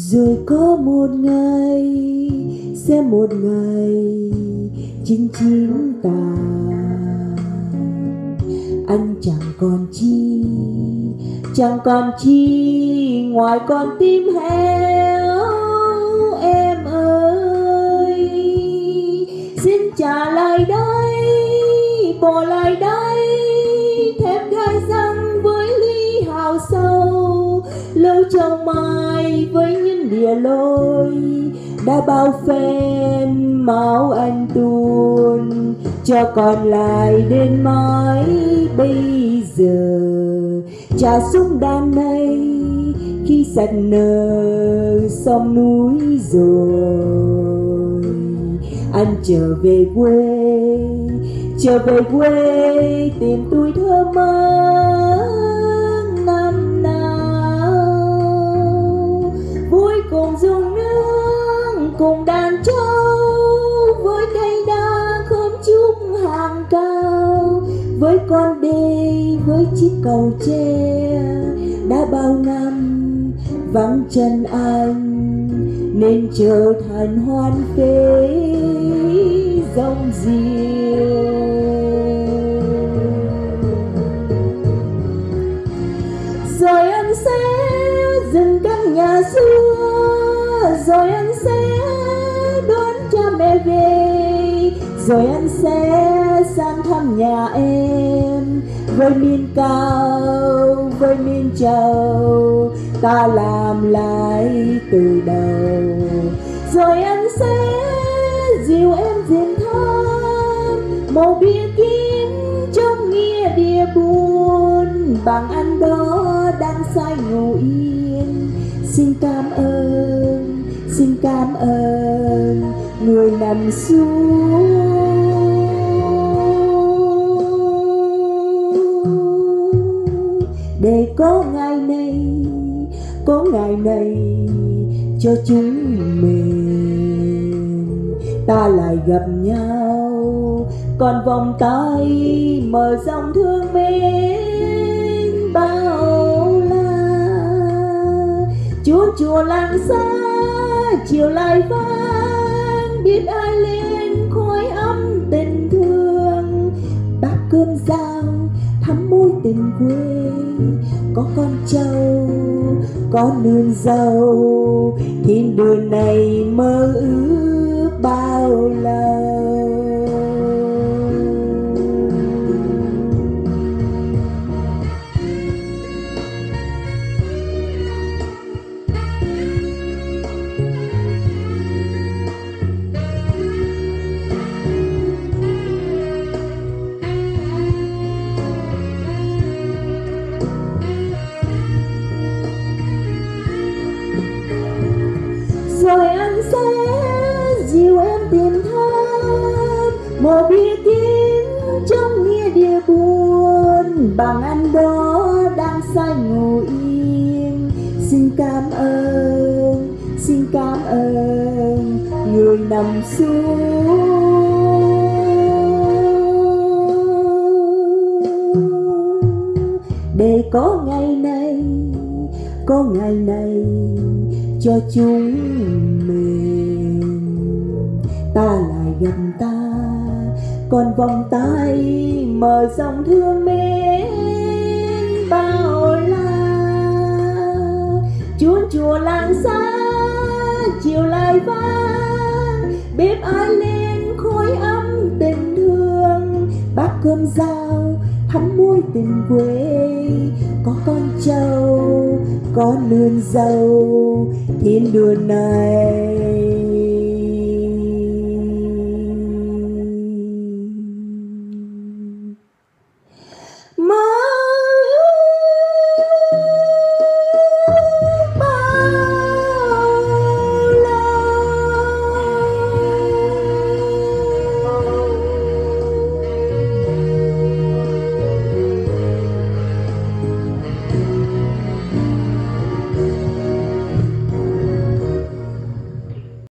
Rồi có một ngày, sẽ một ngày chính ta, anh chẳng còn chi ngoài con tim héo. Em ơi, xin trả lại đây, bỏ lại đây, thép gai răng với ly hào sâu, lâu trong mai với những địa lối đã bao phen máu anh tuôn, cho còn lại đến mãi bây giờ. Trả súng đàn này khi sạch nở sông núi rồi, anh trở về quê tìm tuổi thơ mơ năm nào, vui cùng dùng nương cùng đàn trâu, với cây đa khóm trúc hàng cao, với con đê với chiếc cầu tre đã bao năm vắng chân anh, nên trở thành hoan phế rong rìa. Rồi anh sẽ dừng căn nhà xưa, rồi anh sẽ đón cha mẹ về, rồi anh sẽ sang thăm nhà em với miền cao, với miền trầu, ta làm lại từ đầu. Rồi anh sẽ dìu em dền thăm màu bia kín trong nghĩa địa buồn, bằng anh đó đang say ngủ yên. Xin cảm ơn người nằm xuống để có ngày này cho chúng mình ta lại gặp nhau, còn vòng tay mở rộng thương mến bao la. Chùa làng xa chiều lại vang, biết ai lên khói ấm tình thương, bát cơm rau thắm môi tình quê, có con trâu có nương dâu, thiên đường này mơ ước bao lâu. Rồi anh sẽ dìu em tìm thăm một bia kín trong nghĩa địa buồn, bằng anh đó đang say ngủ yên. Xin cảm ơn người nằm xuống để có ngày này cho chúng mình ta lại gần ta, còn vòng tay mở rộng thương mến bao la. Chùa làng xa chiều lại vang, bếp ai lên khói ấm tình thương, bát cơm rau thắm môi tình quê, có con trâu có nương dâu, thiên đường này